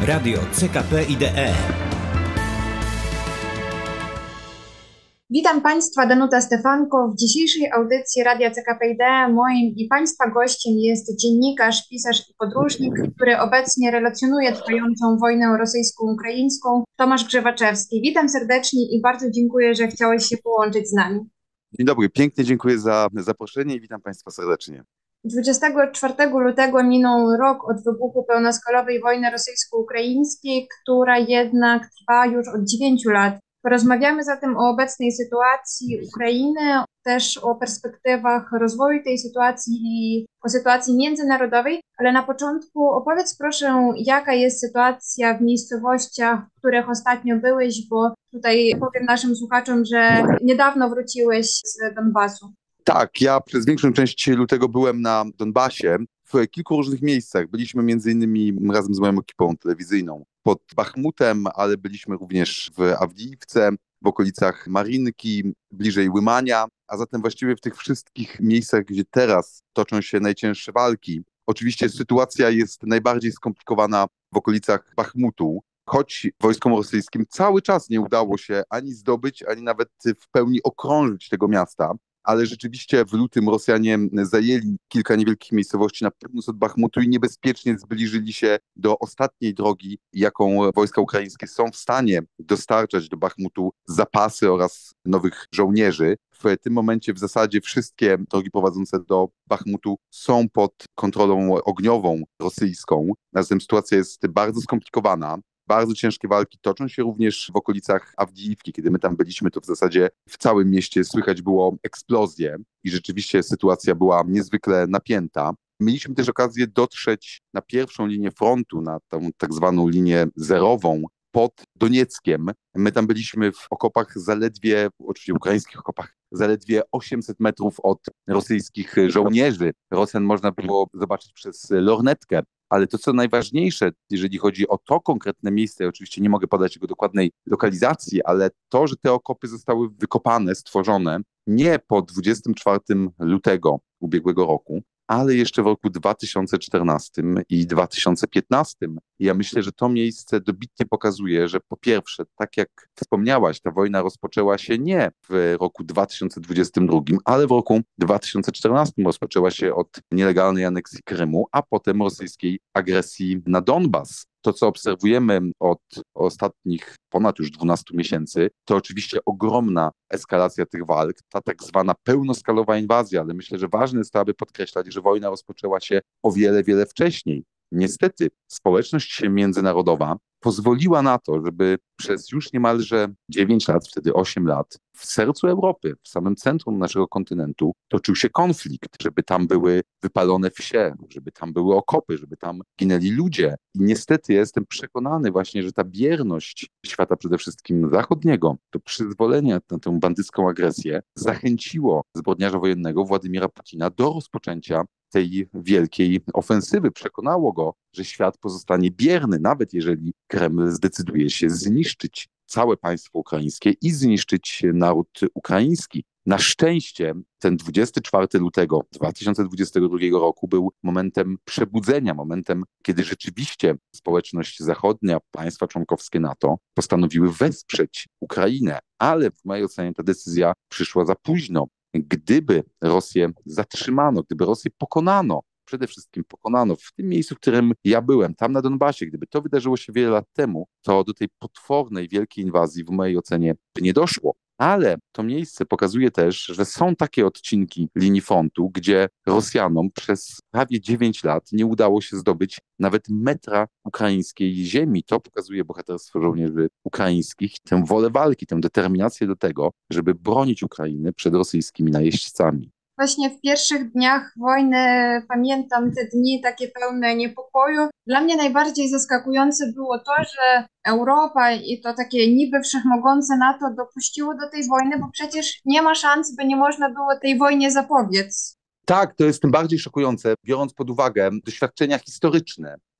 Radio CKP IDE. Witam Państwa, Danuta Stefanko. W dzisiejszej audycji Radia CKP IDE moim i Państwa gościem jest dziennikarz, pisarz i podróżnik, który obecnie relacjonuje trwającą wojnę rosyjsko-ukraińską, Tomasz Grzewaczewski. Witam serdecznie i bardzo dziękuję, że chciałeś się połączyć z nami. Dzień dobry, pięknie dziękuję za zaproszenie i witam Państwa serdecznie. 24 lutego minął rok od wybuchu pełnoskalowej wojny rosyjsko-ukraińskiej, która jednak trwa już od 9 lat. Porozmawiamy zatem o obecnej sytuacji Ukrainy, też o perspektywach rozwoju tej sytuacji i o sytuacji międzynarodowej, ale na początku opowiedz proszę, jaka jest sytuacja w miejscowościach, w których ostatnio byłeś, bo tutaj powiem naszym słuchaczom, że niedawno wróciłeś z Donbasu. Tak, ja przez większą część lutego byłem na Donbasie w kilku różnych miejscach. Byliśmy między innymi razem z moją ekipą telewizyjną pod Bachmutem, ale byliśmy również w Awdijiwce, w okolicach Marynki, bliżej Łymania, a zatem właściwie w tych wszystkich miejscach, gdzie teraz toczą się najcięższe walki. Oczywiście sytuacja jest najbardziej skomplikowana w okolicach Bachmutu, choć wojskom rosyjskim cały czas nie udało się ani zdobyć, ani nawet w pełni okrążyć tego miasta. Ale rzeczywiście w lutym Rosjanie zajęli kilka niewielkich miejscowości na północ od Bachmutu i niebezpiecznie zbliżyli się do ostatniej drogi, jaką wojska ukraińskie są w stanie dostarczać do Bachmutu zapasy oraz nowych żołnierzy. W tym momencie w zasadzie wszystkie drogi prowadzące do Bachmutu są pod kontrolą ogniową rosyjską. Zatem sytuacja jest bardzo skomplikowana. Bardzo ciężkie walki toczą się również w okolicach Awdijiwki. Kiedy my tam byliśmy, to w zasadzie w całym mieście słychać było eksplozje i rzeczywiście sytuacja była niezwykle napięta. Mieliśmy też okazję dotrzeć na pierwszą linię frontu, na tą tak zwaną linię zerową pod Donieckiem. My tam byliśmy w okopach zaledwie, oczywiście ukraińskich okopach, zaledwie 800 metrów od rosyjskich żołnierzy. Rosjan można było zobaczyć przez lornetkę. Ale to, co najważniejsze, jeżeli chodzi o to konkretne miejsce, ja oczywiście nie mogę podać jego dokładnej lokalizacji, ale to, że te okopy zostały wykopane, stworzone nie po 24 lutego ubiegłego roku, ale jeszcze w roku 2014 i 2015. I ja myślę, że to miejsce dobitnie pokazuje, że po pierwsze, tak jak wspomniałaś, ta wojna rozpoczęła się nie w roku 2022, ale w roku 2014 rozpoczęła się od nielegalnej aneksji Krymu, a potem rosyjskiej agresji na Donbas. To, co obserwujemy od ostatnich ponad już 12 miesięcy, to oczywiście ogromna eskalacja tych walk, ta tak zwana pełnoskalowa inwazja, ale myślę, że ważne jest to, aby podkreślać, że wojna rozpoczęła się o wiele, wiele wcześniej. Niestety społeczność międzynarodowa pozwoliła na to, żeby przez już niemalże 9 lat, wtedy 8 lat, w sercu Europy, w samym centrum naszego kontynentu toczył się konflikt, żeby tam były wypalone wsie, żeby tam były okopy, żeby tam ginęli ludzie. I niestety ja jestem przekonany właśnie, że ta bierność świata przede wszystkim zachodniego do przyzwolenia na tę bandycką agresję zachęciło zbrodniarza wojennego Władimira Putina do rozpoczęcia tej wielkiej ofensywy. Przekonało go, że świat pozostanie bierny, nawet jeżeli Kreml zdecyduje się zniszczyć całe państwo ukraińskie i zniszczyć naród ukraiński. Na szczęście ten 24 lutego 2022 roku był momentem przebudzenia, momentem, kiedy rzeczywiście społeczność zachodnia, państwa członkowskie NATO postanowiły wesprzeć Ukrainę, ale w mojej ocenie ta decyzja przyszła za późno. Gdyby Rosję zatrzymano, gdyby Rosję pokonano, przede wszystkim pokonano w tym miejscu, w którym ja byłem, tam na Donbasie, gdyby to wydarzyło się wiele lat temu, to do tej potwornej, wielkiej inwazji w mojej ocenie by nie doszło. Ale to miejsce pokazuje też, że są takie odcinki linii frontu, gdzie Rosjanom przez prawie 9 lat nie udało się zdobyć nawet metra ukraińskiej ziemi. To pokazuje bohaterstwo żołnierzy ukraińskich, tę wolę walki, tę determinację do tego, żeby bronić Ukrainy przed rosyjskimi najeźdźcami. Właśnie w pierwszych dniach wojny pamiętam te dni takie pełne niepokoju. Dla mnie najbardziej zaskakujące było to, że Europa i to takie niby wszechmogące NATO dopuściło do tej wojny, bo przecież nie ma szans, by nie można było tej wojnie zapobiec. Tak, to jest tym bardziej szokujące, biorąc pod uwagę doświadczenia historyczne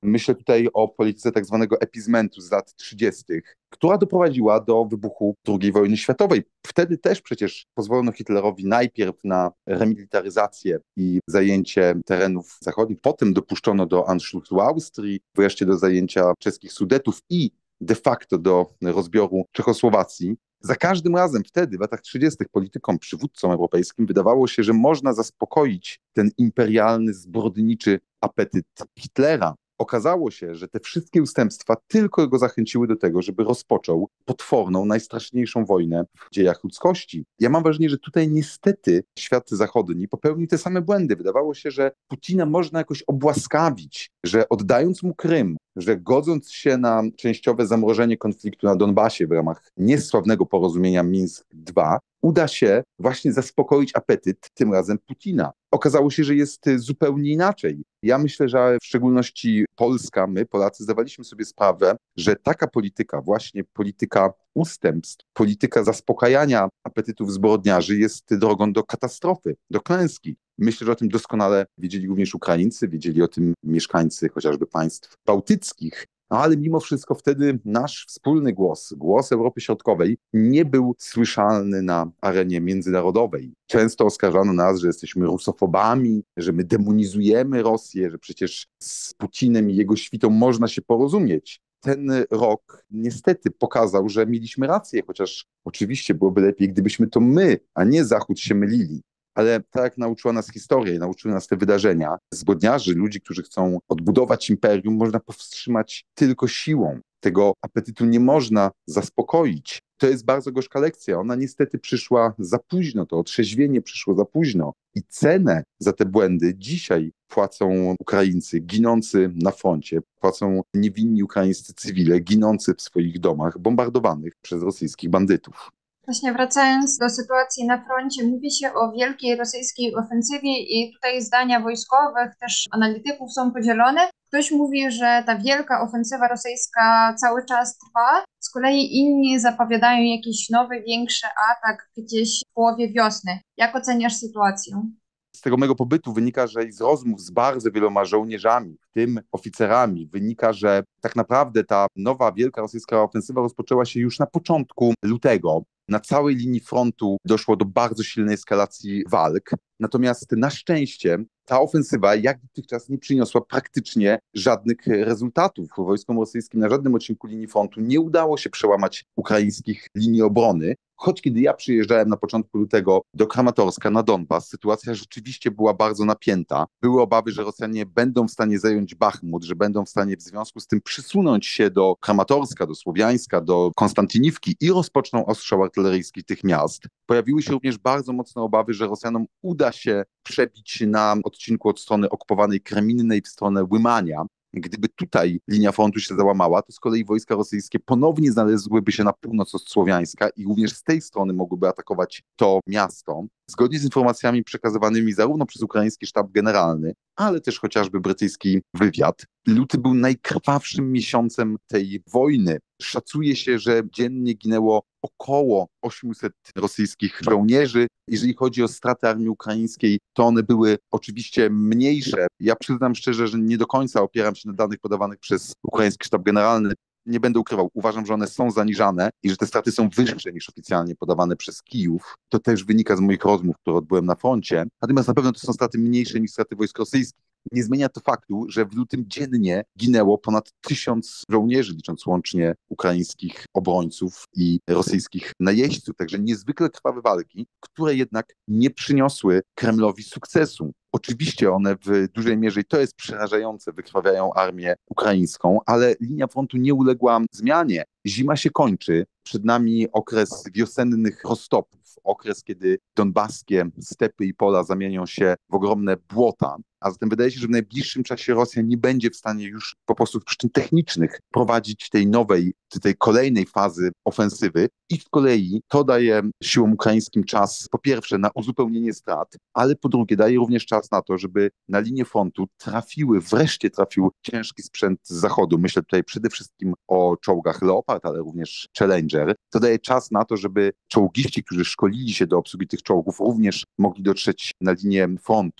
Myślę tutaj o polityce tak zwanego epizmentu z lat 30., która doprowadziła do wybuchu II wojny światowej. Wtedy też przecież pozwolono Hitlerowi najpierw na remilitaryzację i zajęcie terenów zachodnich, potem dopuszczono do Anschlussu Austrii, wreszcie do zajęcia czeskich Sudetów i de facto do rozbioru Czechosłowacji. Za każdym razem wtedy, w latach 30., politykom, przywódcom europejskim wydawało się, że można zaspokoić ten imperialny, zbrodniczy apetyt Hitlera. Okazało się, że te wszystkie ustępstwa tylko go zachęciły do tego, żeby rozpoczął potworną, najstraszniejszą wojnę w dziejach ludzkości. Ja mam wrażenie, że tutaj niestety świat zachodni popełnił te same błędy. Wydawało się, że Putina można jakoś obłaskawić, że oddając mu Krym, że godząc się na częściowe zamrożenie konfliktu na Donbasie w ramach niesławnego porozumienia Mińsk II, uda się właśnie zaspokoić apetyt tym razem Putina. Okazało się, że jest zupełnie inaczej. Ja myślę, że w szczególności Polska, my Polacy zdawaliśmy sobie sprawę, że taka polityka, właśnie polityka ustępstw, polityka zaspokajania apetytów zbrodniarzy jest drogą do katastrofy, do klęski. Myślę, że o tym doskonale wiedzieli również Ukraińcy, wiedzieli o tym mieszkańcy chociażby państw bałtyckich. Ale mimo wszystko wtedy nasz wspólny głos, głos Europy Środkowej, nie był słyszalny na arenie międzynarodowej. Często oskarżano nas, że jesteśmy rusofobami, że my demonizujemy Rosję, że przecież z Putinem i jego świtą można się porozumieć. Ten rok niestety pokazał, że mieliśmy rację, chociaż oczywiście byłoby lepiej, gdybyśmy to my, a nie Zachód się mylili. Ale tak jak nauczyła nas historia i nauczyły nas te wydarzenia, zbrodniarzy, ludzi, którzy chcą odbudować imperium, można powstrzymać tylko siłą. Tego apetytu nie można zaspokoić. To jest bardzo gorzka lekcja. Ona niestety przyszła za późno, to otrzeźwienie przyszło za późno. I cenę za te błędy dzisiaj płacą Ukraińcy ginący na froncie, płacą niewinni ukraińscy cywile ginący w swoich domach, bombardowanych przez rosyjskich bandytów. Właśnie wracając do sytuacji na froncie, mówi się o wielkiej rosyjskiej ofensywie i tutaj zdania wojskowych, też analityków są podzielone. Ktoś mówi, że ta wielka ofensywa rosyjska cały czas trwa, z kolei inni zapowiadają jakiś nowy, większy atak gdzieś w połowie wiosny. Jak oceniasz sytuację? Z tego mojego pobytu wynika, że i z rozmów z bardzo wieloma żołnierzami, w tym oficerami, wynika, że tak naprawdę ta nowa wielka rosyjska ofensywa rozpoczęła się już na początku lutego. Na całej linii frontu doszło do bardzo silnej eskalacji walk. Natomiast na szczęście ta ofensywa jak dotychczas nie przyniosła praktycznie żadnych rezultatów. Wojskom rosyjskim na żadnym odcinku linii frontu nie udało się przełamać ukraińskich linii obrony. Choć kiedy ja przyjeżdżałem na początku lutego do Kramatorska na Donbas, sytuacja rzeczywiście była bardzo napięta. Były obawy, że Rosjanie będą w stanie zająć Bachmut, że będą w stanie w związku z tym przysunąć się do Kramatorska, do Słowiańska, do Konstantyniwki i rozpoczną ostrzał artyleryjski tych miast. Pojawiły się również bardzo mocne obawy, że Rosjanom uda się przebić na odcinku od strony okupowanej Kreminnej w stronę Łymania. Gdyby tutaj linia frontu się załamała, to z kolei wojska rosyjskie ponownie znalazłyby się na północ od Słowiańska i również z tej strony mogłyby atakować to miasto. Zgodnie z informacjami przekazywanymi zarówno przez ukraiński sztab generalny, ale też chociażby brytyjski wywiad, luty był najkrwawszym miesiącem tej wojny. Szacuje się, że dziennie ginęło około 800 rosyjskich żołnierzy. Jeżeli chodzi o straty armii ukraińskiej, to one były oczywiście mniejsze. Ja przyznam szczerze, że nie do końca opieram się na danych podawanych przez ukraiński sztab generalny. Nie będę ukrywał, uważam, że one są zaniżane i że te straty są wyższe niż oficjalnie podawane przez Kijów. To też wynika z moich rozmów, które odbyłem na froncie. Natomiast na pewno to są straty mniejsze niż straty wojsk rosyjskich. Nie zmienia to faktu, że w lutym dziennie ginęło ponad 1000 żołnierzy, licząc łącznie ukraińskich obrońców i rosyjskich najeźdźców. Także niezwykle krwawe walki, które jednak nie przyniosły Kremlowi sukcesu. Oczywiście one w dużej mierze, i to jest przerażające, wykrwawiają armię ukraińską, ale linia frontu nie uległa zmianie. Zima się kończy, przed nami okres wiosennych roztopów, okres, kiedy donbaskie stepy i pola zamienią się w ogromne błota, a zatem wydaje się, że w najbliższym czasie Rosja nie będzie w stanie już po prostu z przyczyn technicznych prowadzić tej nowej, czy tej kolejnej fazy ofensywy i z kolei to daje siłom ukraińskim czas po pierwsze na uzupełnienie strat, ale po drugie daje również czas na to, żeby na linię frontu wreszcie trafił ciężki sprzęt z zachodu. Myślę tutaj przede wszystkim o czołgach Leopard, ale również Challenger. To daje czas na to, żeby czołgiści, którzy szkolili się do obsługi tych czołgów, również mogli dotrzeć na linię frontu.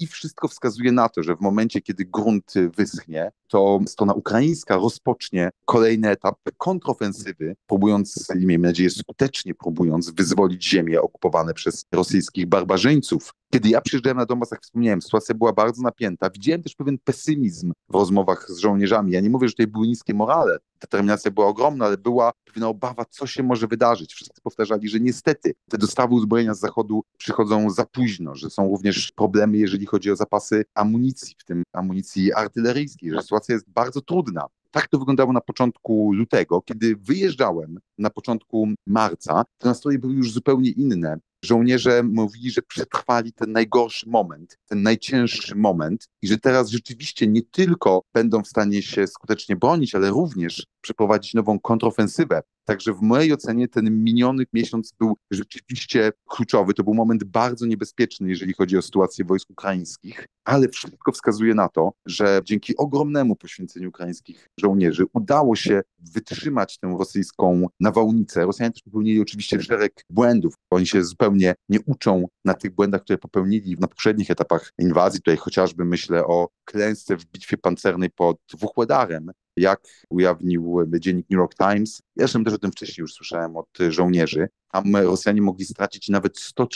i wszystko wskazuje na to, że w momencie, kiedy grunt wyschnie, to strona ukraińska rozpocznie kolejny etap kontrofensywy, próbując, i miejmy nadzieję skutecznie próbując, wyzwolić ziemie okupowane przez rosyjskich barbarzyńców. Kiedy ja przyjeżdżałem na Donbas, jak wspomniałem, sytuacja była bardzo napięta. Widziałem też pewien pesymizm w rozmowach z żołnierzami. Ja nie mówię, że tutaj były niskie morale. Determinacja była ogromna, ale była pewna obawa, co się może wydarzyć. Wszyscy powtarzali, że niestety te dostawy uzbrojenia z Zachodu przychodzą za późno, że są również problemy, jeżeli chodzi o zapasy amunicji, w tym amunicji artyleryjskiej, że sytuacja jest bardzo trudna. Tak to wyglądało na początku lutego. Kiedy wyjeżdżałem na początku marca, to nastroje były już zupełnie inne. Żołnierze mówili, że przetrwali ten najgorszy moment, ten najcięższy moment i że teraz rzeczywiście nie tylko będą w stanie się skutecznie bronić, ale również przeprowadzić nową kontrofensywę. Także w mojej ocenie ten miniony miesiąc był rzeczywiście kluczowy. To był moment bardzo niebezpieczny, jeżeli chodzi o sytuację wojsk ukraińskich, ale wszystko wskazuje na to, że dzięki ogromnemu poświęceniu ukraińskich żołnierzy udało się wytrzymać tę rosyjską nawałnicę. Rosjanie też popełnili oczywiście szereg błędów. Oni się zupełnie nie uczą na tych błędach, które popełnili na poprzednich etapach inwazji. Tutaj chociażby myślę o klęsce w bitwie pancernej pod Wuhłedarem, jak ujawnił dziennik New York Times. Ja zresztą też o tym wcześniej już słyszałem od żołnierzy. Tam Rosjanie mogli stracić nawet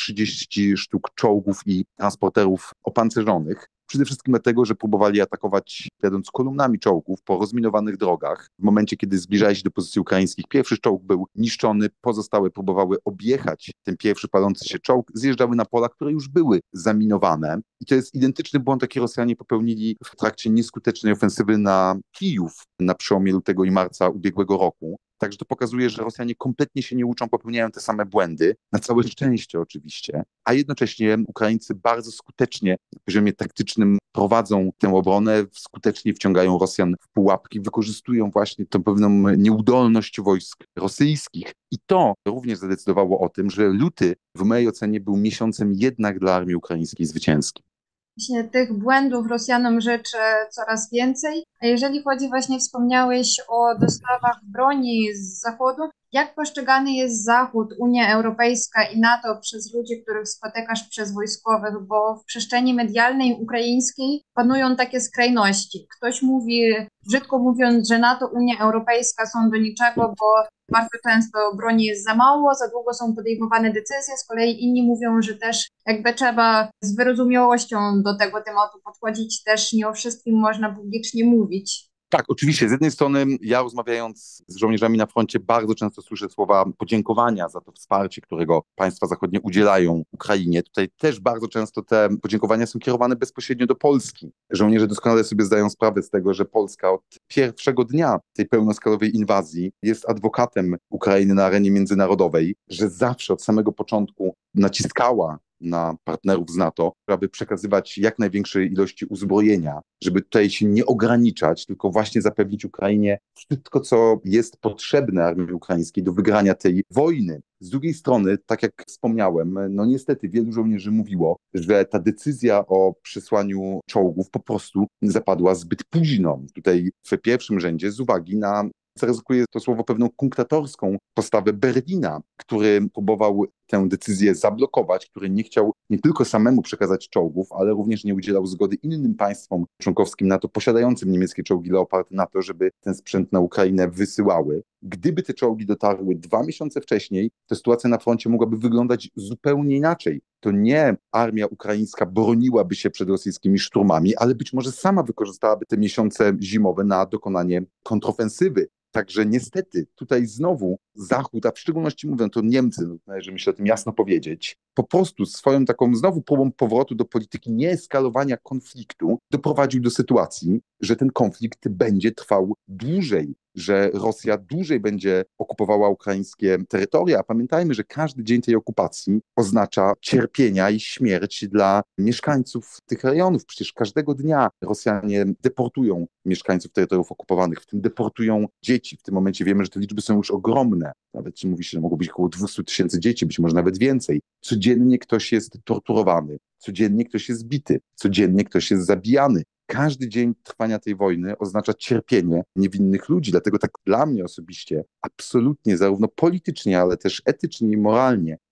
130 sztuk czołgów i transporterów opancerzonych. Przede wszystkim dlatego, że próbowali atakować jadąc kolumnami czołgów po rozminowanych drogach. W momencie, kiedy zbliżali się do pozycji ukraińskich, pierwszy czołg był niszczony, pozostałe próbowały objechać ten pierwszy palący się czołg, zjeżdżały na pola, które już były zaminowane. I to jest identyczny błąd, jaki Rosjanie popełnili w trakcie nieskutecznej ofensywy na Kijów na przełomie lutego i marca ubiegłego roku. Także to pokazuje, że Rosjanie kompletnie się nie uczą, popełniają te same błędy, na całe szczęście oczywiście, a jednocześnie Ukraińcy bardzo skutecznie na poziomie taktycznym prowadzą tę obronę, skutecznie wciągają Rosjan w pułapki, wykorzystują właśnie tę pewną nieudolność wojsk rosyjskich. I to również zadecydowało o tym, że luty w mojej ocenie był miesiącem jednak dla armii ukraińskiej zwycięskim. Właśnie tych błędów Rosjanom życzę coraz więcej. A jeżeli chodzi, właśnie wspomniałeś o dostawach broni z Zachodu, jak postrzegany jest Zachód, Unia Europejska i NATO przez ludzi, których spotykasz, przez wojskowych, bo w przestrzeni medialnej ukraińskiej panują takie skrajności. Ktoś mówi, brzydko mówiąc, że NATO, Unia Europejska są do niczego, bo bardzo często broni jest za mało, za długo są podejmowane decyzje, z kolei inni mówią, że też jakby trzeba z wyrozumiałością do tego tematu podchodzić, też nie o wszystkim można publicznie mówić. Tak, oczywiście. Z jednej strony ja rozmawiając z żołnierzami na froncie bardzo często słyszę słowa podziękowania za to wsparcie, którego państwa zachodnie udzielają Ukrainie. Tutaj też bardzo często te podziękowania są kierowane bezpośrednio do Polski. Żołnierze doskonale sobie zdają sprawę z tego, że Polska od pierwszego dnia tej pełnoskalowej inwazji jest adwokatem Ukrainy na arenie międzynarodowej, że zawsze od samego początku naciskała na partnerów z NATO, aby przekazywać jak największej ilości uzbrojenia, żeby tutaj się nie ograniczać, tylko właśnie zapewnić Ukrainie wszystko, co jest potrzebne armii ukraińskiej do wygrania tej wojny. Z drugiej strony, tak jak wspomniałem, no niestety wielu żołnierzy mówiło, że ta decyzja o przysłaniu czołgów po prostu zapadła zbyt późno. Tutaj w pierwszym rzędzie z uwagi na, zaryzykuję to słowo, pewną kunktatorską postawę Berlina, który próbował tę decyzję zablokować, który nie chciał nie tylko samemu przekazać czołgów, ale również nie udzielał zgody innym państwom członkowskim NATO posiadającym niemieckie czołgi Leopard na to, żeby ten sprzęt na Ukrainę wysyłały. Gdyby te czołgi dotarły 2 miesiące wcześniej, to sytuacja na froncie mogłaby wyglądać zupełnie inaczej. To nie armia ukraińska broniłaby się przed rosyjskimi szturmami, ale być może sama wykorzystałaby te miesiące zimowe na dokonanie kontrofensywy. Także niestety tutaj znowu Zachód, a w szczególności mówią to Niemcy, no, należy myślę o tym jasno powiedzieć, po prostu swoją taką znowu próbą powrotu do polityki nieeskalowania konfliktu doprowadził do sytuacji, że ten konflikt będzie trwał dłużej, że Rosja dłużej będzie okupowała ukraińskie terytoria. A pamiętajmy, że każdy dzień tej okupacji oznacza cierpienia i śmierć dla mieszkańców tych rejonów. Przecież każdego dnia Rosjanie deportują mieszkańców terytoriów okupowanych, w tym deportują dzieci. W tym momencie wiemy, że te liczby są już ogromne. Nawet mówi się, że mogło być około 200 000 dzieci, być może nawet więcej. Codziennie ktoś jest torturowany, codziennie ktoś jest bity, codziennie ktoś jest zabijany. Każdy dzień trwania tej wojny oznacza cierpienie niewinnych ludzi, dlatego tak dla mnie osobiście absolutnie, zarówno politycznie, ale też etycznie i moralnie,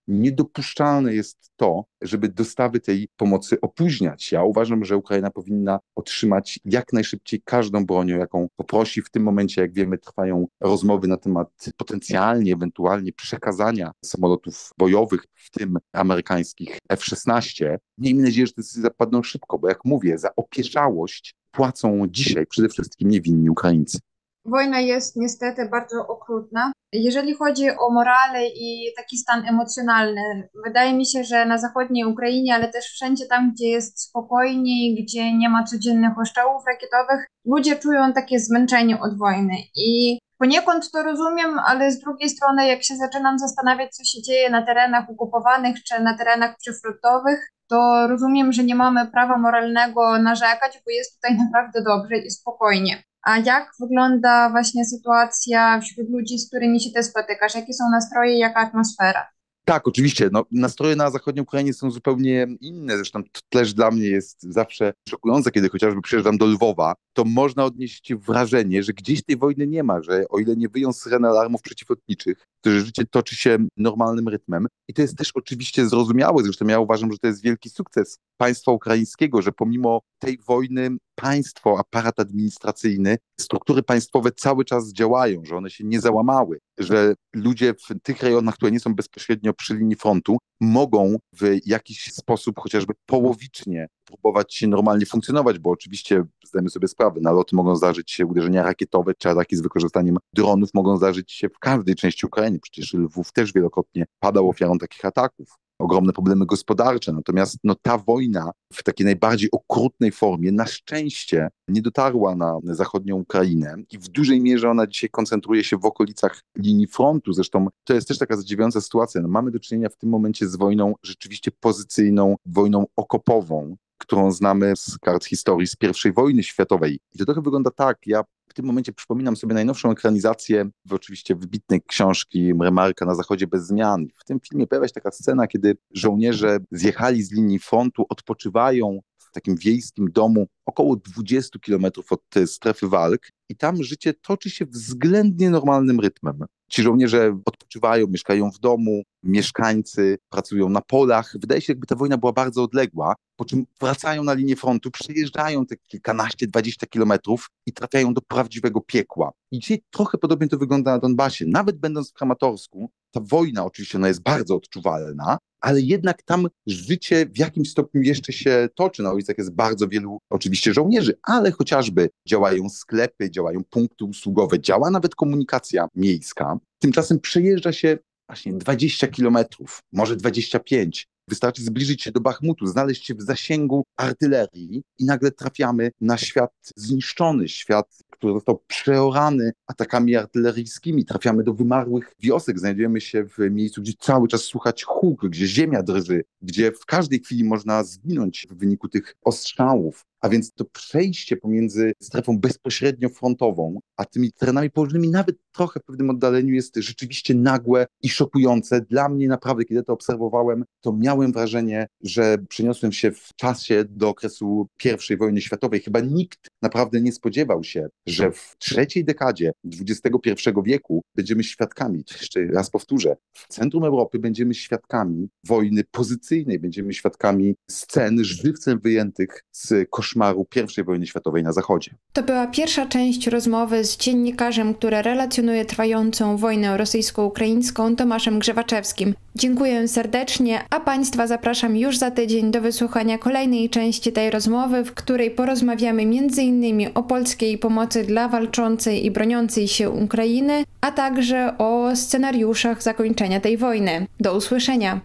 Niedopuszczalne jest to, żeby dostawy tej pomocy opóźniać. Ja uważam, że Ukraina powinna otrzymać jak najszybciej każdą broń, o jaką poprosi. W tym momencie, jak wiemy, trwają rozmowy na temat potencjalnie, ewentualnie przekazania samolotów bojowych, w tym amerykańskich F-16. Miejmy nadzieję, że te decyzje zapadną szybko, bo jak mówię, za opieszałość płacą dzisiaj przede wszystkim niewinni Ukraińcy. Wojna jest niestety bardzo okrutna. Jeżeli chodzi o morale i taki stan emocjonalny, wydaje mi się, że na zachodniej Ukrainie, ale też wszędzie tam, gdzie jest spokojniej, gdzie nie ma codziennych ostrzałów rakietowych, ludzie czują takie zmęczenie od wojny. I poniekąd to rozumiem, ale z drugiej strony, jak się zaczynam zastanawiać, co się dzieje na terenach okupowanych czy na terenach przyfrontowych, to rozumiem, że nie mamy prawa moralnego narzekać, bo jest tutaj naprawdę dobrze i spokojnie. A jak wygląda właśnie sytuacja wśród ludzi, z którymi się ty spotykasz? Jakie są nastroje, jaka atmosfera? Tak, oczywiście. Nastroje na zachodniej Ukrainie są zupełnie inne. Zresztą to też dla mnie jest zawsze szokujące, kiedy chociażby przyjeżdżam do Lwowa, to można odnieść wrażenie, że gdzieś tej wojny nie ma, że o ile nie wyją syreny alarmów przeciwlotniczych, to życie toczy się normalnym rytmem. I to jest też oczywiście zrozumiałe. Zresztą ja uważam, że to jest wielki sukces państwa ukraińskiego, że pomimo tej wojny państwo, aparat administracyjny, struktury państwowe cały czas działają, że one się nie załamały, że ludzie w tych rejonach, które nie są bezpośrednio przy linii frontu, mogą w jakiś sposób chociażby połowicznie próbować normalnie funkcjonować, bo oczywiście zdajemy sobie sprawę, naloty mogą zdarzyć się, uderzenia rakietowe czy ataki z wykorzystaniem dronów mogą zdarzyć się w każdej części Ukrainy. Przecież Lwów też wielokrotnie padał ofiarą takich ataków. Ogromne problemy gospodarcze, natomiast ta wojna w takiej najbardziej okrutnej formie na szczęście nie dotarła na zachodnią Ukrainę i w dużej mierze ona dzisiaj koncentruje się w okolicach linii frontu. Zresztą to jest też taka zadziwiająca sytuacja. Mamy do czynienia w tym momencie z wojną rzeczywiście pozycyjną, wojną okopową, którą znamy z kart historii z I wojny światowej. I to trochę wygląda tak, ja w tym momencie przypominam sobie najnowszą ekranizację oczywiście wybitnej książki Remarka Na zachodzie bez zmian. W tym filmie pojawia się taka scena, kiedy żołnierze zjechali z linii frontu, odpoczywają w takim wiejskim domu około 20 kilometrów od strefy walk i tam życie toczy się względnie normalnym rytmem. Ci żołnierze odpoczywają, mieszkają w domu, mieszkańcy pracują na polach. Wydaje się, jakby ta wojna była bardzo odległa, po czym wracają na linię frontu, przejeżdżają te kilkanaście, 20 kilometrów i trafiają do prawdziwego piekła. I dzisiaj trochę podobnie to wygląda na Donbasie. Nawet będąc w Kramatorsku, ta wojna oczywiście ona jest bardzo odczuwalna, ale jednak tam życie w jakimś stopniu jeszcze się toczy. Na ulicach jest bardzo wielu oczywiście żołnierzy, ale chociażby działają sklepy, działają punkty usługowe, działa nawet komunikacja miejska. Tymczasem przejeżdża się właśnie 20 kilometrów, może 25. Wystarczy zbliżyć się do Bachmutu, znaleźć się w zasięgu artylerii i nagle trafiamy na świat zniszczony, świat, który został przeorany atakami artyleryjskimi. Trafiamy do wymarłych wiosek, znajdujemy się w miejscu, gdzie cały czas słychać huk, gdzie ziemia drży, gdzie w każdej chwili można zginąć w wyniku tych ostrzałów. A więc to przejście pomiędzy strefą bezpośrednio frontową, a tymi terenami położonymi nawet trochę w pewnym oddaleniu jest rzeczywiście nagłe i szokujące. Dla mnie naprawdę, kiedy to obserwowałem, to miałem wrażenie, że przeniosłem się w czasie do okresu I wojny światowej. Chyba nikt naprawdę nie spodziewał się, że w trzeciej dekadzie XXI wieku będziemy świadkami, to jeszcze raz powtórzę, w centrum Europy będziemy świadkami wojny pozycyjnej, będziemy świadkami scen żywcem wyjętych z koszmaru I wojny światowej na Zachodzie. To była pierwsza część rozmowy z dziennikarzem, który relacjonuje trwającą wojnę rosyjsko-ukraińską, Tomaszem Grzewaczewskim. Dziękuję serdecznie, a Państwa zapraszam już za tydzień do wysłuchania kolejnej części tej rozmowy, w której porozmawiamy m.in. o polskiej pomocy dla walczącej i broniącej się Ukrainy, a także o scenariuszach zakończenia tej wojny. Do usłyszenia!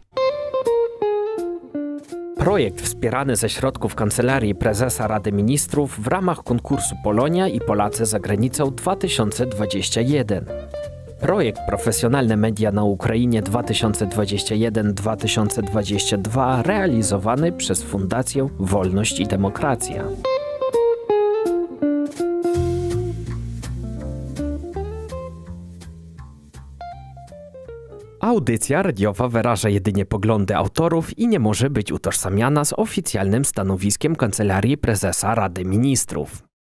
Projekt wspierany ze środków Kancelarii Prezesa Rady Ministrów w ramach konkursu Polonia i Polacy za granicą 2021. Projekt Profesjonalne Media na Ukrainie 2021-2022 realizowany przez Fundację Wolność i Demokracja. Audycja radiowa wyraża jedynie poglądy autorów i nie może być utożsamiana z oficjalnym stanowiskiem Kancelarii Prezesa Rady Ministrów.